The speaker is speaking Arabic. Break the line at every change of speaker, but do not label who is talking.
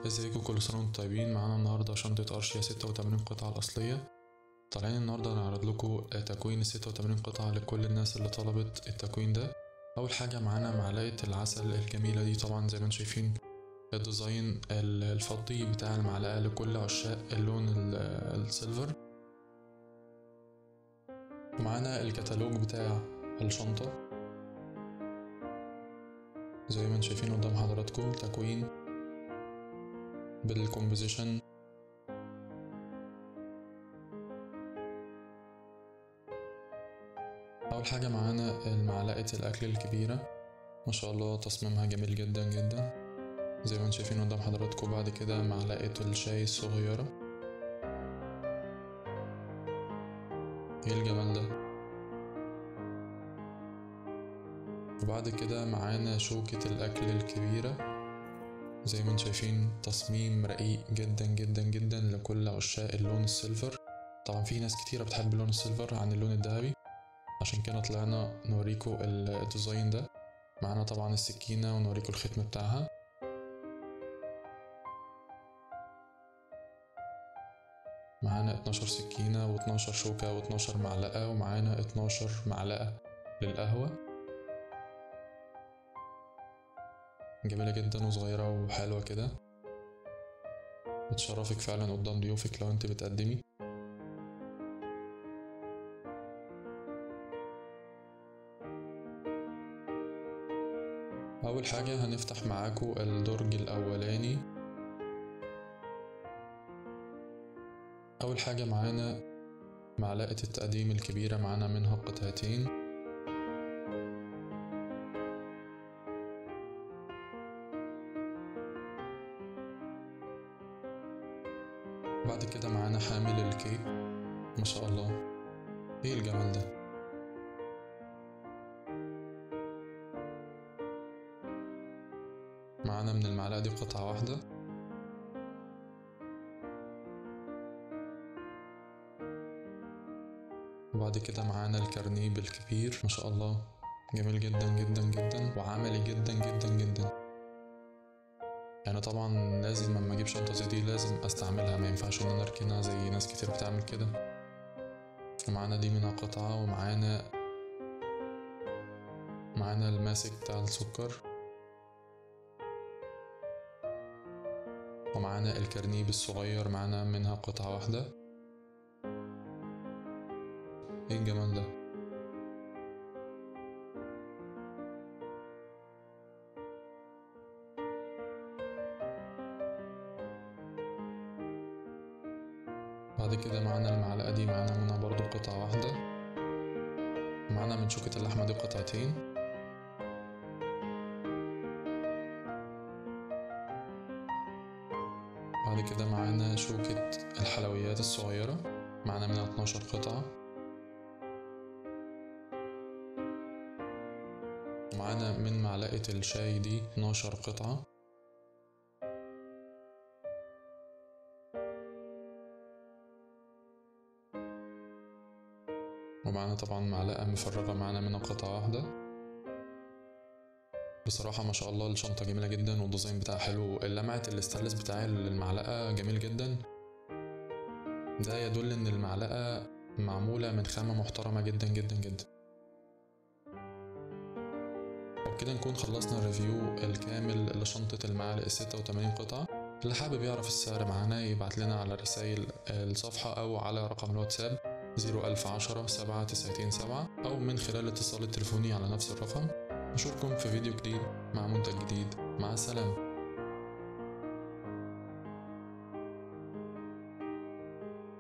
ازيكم، كل سنة وانتم طيبين. معانا النهاردة شنطة ارشيا 86 قطعة الأصلية. طالعين النهاردة نعرض لكم تكوين 86 قطعة لكل الناس اللي طلبت التكوين ده. أول حاجة معانا معلقة العسل الجميلة دي، طبعا زي ما انتم شايفين الديزاين الفضي بتاع المعلقة لكل عشاق اللون السيلفر. ومعانا الكتالوج بتاع الشنطة زي ما انتم شايفين قدام حضراتكم، تكوين بالكومبوزيشن. اول حاجه معانا المعلقه الاكل الكبيره، ما شاء الله تصميمها جميل جدا جدا زي ما انتم شايفين قدام حضراتكم. بعد كده معلقه الشاي الصغيره، ايه الجمال ده. وبعد كده معانا شوكه الاكل الكبيره، زي ما انتم شايفين تصميم رقيق جدا جدا جدا لكل عشاق اللون السيلفر. طبعا في ناس كتيره بتحب اللون السيلفر عن اللون الذهبي، عشان كده طلعنا نوريكم الديزاين ده. معانا طبعا السكينة ونوريكم الختم بتاعها. معانا 12 سكينة و12 شوكة و12 معلقة، ومعانا 12 معلقة للقهوة. جميلة جدا وصغيرة وحلوة كده، بتشرفك فعلا قدام ضيوفك لو انت بتقدمي. اول حاجة هنفتح معاكم الدرج الاولاني. اول حاجة معانا معلقة التقديم الكبيرة، معانا منها قطعتين. بعد كده معانا حامل الكيك، ما شاء الله ايه الجمال ده. معانا من المعلقة دي قطعة واحدة. وبعد كده معانا الكرنيب الكبير، ما شاء الله جميل جدا جدا جدا وعملي جدا جدا جدا. يعني طبعا لازم لما اجيب شنطة زي دي لازم استعملها، ما ينفعش ان انا اركنها زي ناس كتير بتعمل كده. ومعانا دي منها قطعة، ومعانا الماسك بتاع السكر، ومعانا الكرنيب الصغير، معانا منها قطعة واحدة. ايه الجمال ده. بعد كده معانا المعلقة دي، معانا منها برضو قطعة واحدة. معانا من شوكة اللحمة دي قطعتين. بعد كده معانا شوكة الحلويات الصغيرة، معانا منها 12 قطعة. ومعانا من معلقة الشاي دي 12 قطعة. ومعانا طبعا معلقة مفرغة، معانا منها قطعة واحدة. بصراحة ما شاء الله الشنطة جميلة جدا والديزاين بتاعها حلو. اللمعة الاستانلس بتاع المعلقة جميل جدا، ده يدل ان المعلقة معمولة من خامة محترمة جدا جدا جدا. وبكده نكون خلصنا الريفيو الكامل لشنطة المعالق 86 قطعة. اللي حابب يعرف السعر معانا يبعت لنا على رسائل الصفحة أو على رقم الواتساب 01010 7997، أو من خلال الاتصال التليفوني على نفس الرقم. نشوفكم في فيديو جديد مع منتج جديد. مع السلامة.